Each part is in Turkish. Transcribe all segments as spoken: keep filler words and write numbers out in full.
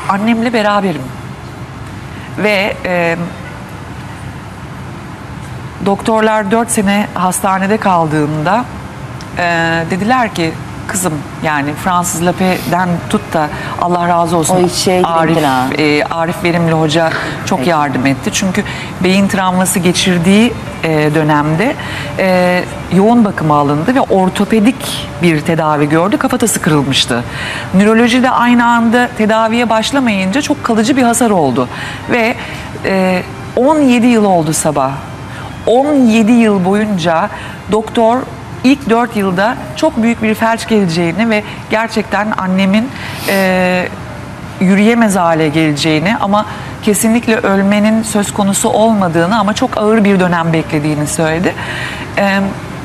annemle beraberim. Ve e, doktorlar dört sene hastanede kaldığında e, dediler ki kızım, yani Fransız Lapé'den tut da Allah razı olsun, o şey Arif, e, Arif Verimli Hoca çok evet. yardım etti. Çünkü beyin travması geçirdiği e, dönemde e, yoğun bakıma alındı ve ortopedik bir tedavi gördü. Kafatası kırılmıştı. Nöroloji de aynı anda tedaviye başlamayınca çok kalıcı bir hasar oldu. Ve e, on yedi yıl oldu Sabah. on yedi yıl boyunca doktor İlk dört yılda çok büyük bir felç geleceğini ve gerçekten annemin e, yürüyemez hale geleceğini, ama kesinlikle ölmenin söz konusu olmadığını ama çok ağır bir dönem beklediğini söyledi. E,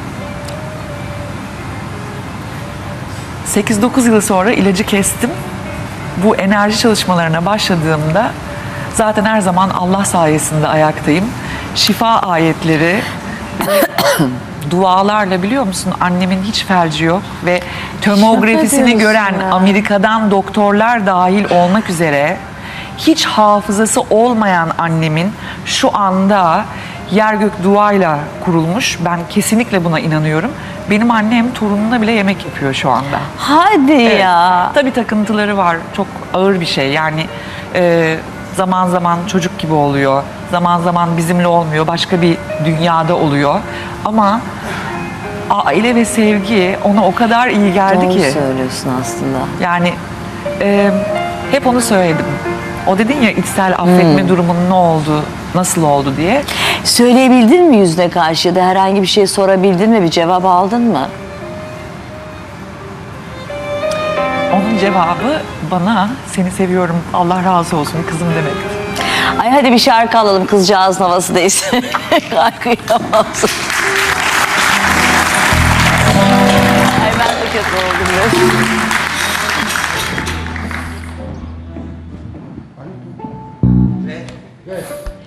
sekiz dokuz yıl sonra ilacı kestim. Bu enerji çalışmalarına başladığımda zaten her zaman Allah sayesinde ayaktayım. Şifa ayetleri dualarla, biliyor musun, annemin hiç felci yok ve tomografisini gören ya. Amerika'dan doktorlar dahil olmak üzere hiç hafızası olmayan annemin şu anda yer gök duayla kurulmuş. Ben kesinlikle buna inanıyorum. Benim annem torununa bile yemek yapıyor şu anda. Hadi evet. ya. Tabii takıntıları var. Çok ağır bir şey. Yani e, zaman zaman çocuk gibi oluyor. Zaman zaman bizimle olmuyor. Başka bir dünyada oluyor. Ama aile ve sevgi ona o kadar iyi geldi Doğru ki. Doğru söylüyorsun aslında. Yani e, hep onu söyledim. O dedin ya, içsel affetme hmm. durumunun ne oldu, nasıl oldu diye. Söyleyebildin mi yüzüne karşı, ya da herhangi bir şey sorabildin mi, bir cevap aldın mı? Onun cevabı bana seni seviyorum, Allah razı olsun kızım demek. Ay hadi bir şarkı alalım, kızcağızın havası değilsin. Kıyamazsın. Ay ben de kötü oldum. Evet.